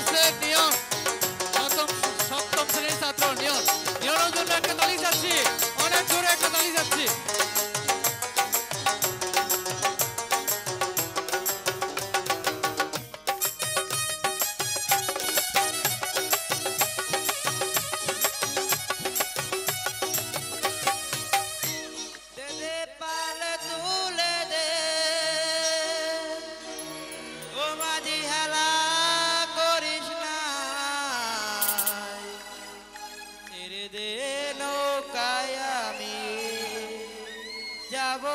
কমার্সের নিয়ম সপ্তম শ্রেণীর ছাত্র নিয়ম নিয়মের জন্য একটা তালি যাচ্ছি, অনেক জোরে একটা তালি যাচ্ছি। যাবো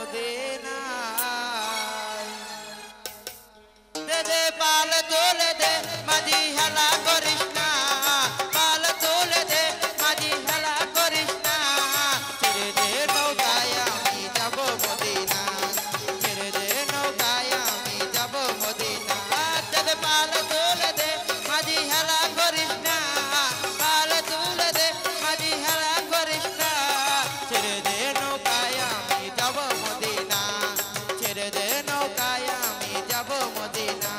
মদিনায় দে দে পাল তোলে দে মাঝি হেলা করিস না পাল তোলে দে মাঝি হেলা করিস না ছেড়ে দে নৌকায় আমি যাবো মদিনা ছেড়ে দে নৌকায় আমি যাবো মদিনা দে দে পাল তোলে দে মাঝি হেলা করিস না পাল তুলে দে মাঝি হেলা করিস না ছেড়ে দে নৌকায় আমি যাবো মদিনা ছেড়ে দে নৌকায় আমি যাবো মদিনা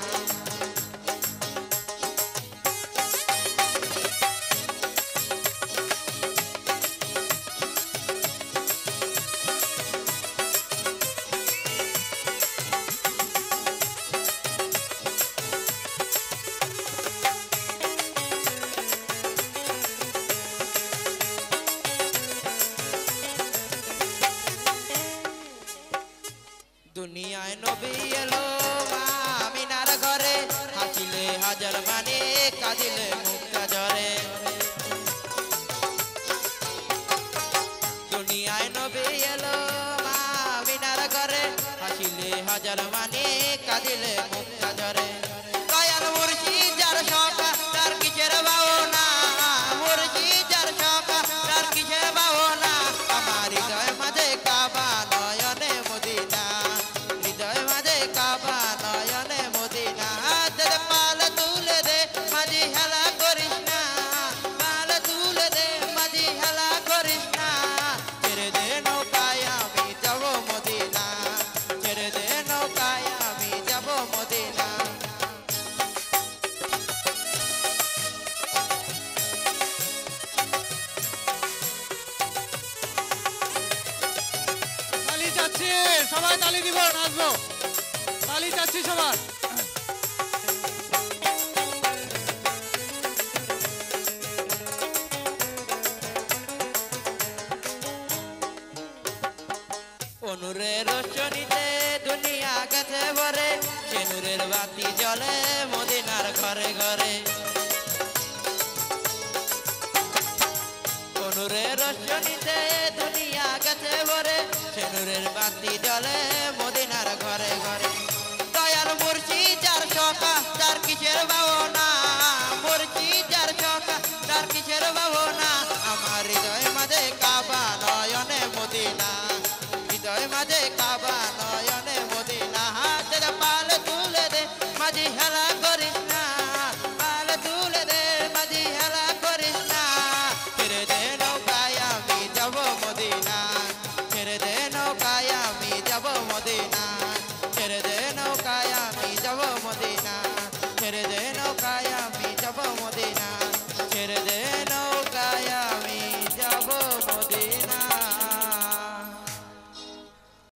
দুনিয়ায় নবী এলো মা আমিনার ঘরে হাসিলে হাজার মানে কাঁদিলে মুক্তা ঝরে দুনিয়ায় নবী এলো মা আমিনার ঘরে হাসিলে হাজার মানে কাঁদিলে মুক্তা ঝরে দয়াল মুর্শিদ যার শোকা তার কিসের ভাবনা মুর্শিদ যার শোকা তার কিসের ভাবনা আমার হৃদয় মাঝে কাবা নয়নে মদিনা হৃদয় মাঝে কাবা নয়নে মদিনা দে পাল তুলে দে মাঝি হেলা করিস না পাল তুলে দে মাঝি হেলা করিস না ছেড়ে দে নৌকায় আমি যাব মদিনা ছেড়ে দে নৌকায় আমি যাব মদিনা তালি চাচ্ছি, সবাই তালি দিব, নাচবো, তালি চাচ্ছি সবার। অনুরের রোশনীতে দুনিয়া গেছে ভরে সে নূরের বাতি জ্বলে মদিনার ঘরে ঘরে অনুরের রোশনীতে দুনিয়া গেছে ভরে সে নূরের বাতি জ্বলে মদিনার ঘরে ঘরে দয়াল মুর্শিদ যার শোকা তার কিসের ভাবনা মুর্শিদ যার শোকা তার কিসের ভাবনা আমার হৃদয় মাঝে কাবা নয়নে মদিনা হৃদয় মাঝে কাবা নয়নে মদিনা হাতে পাল তুলে দে মাঝি হেলা করিস না পাল তুলে দে মাঝি হেলা করিস না ছেড়ে দে নৌকায় আমি যাব মদিনা ছেড়ে দে নৌকায় আমি যাব মদিনা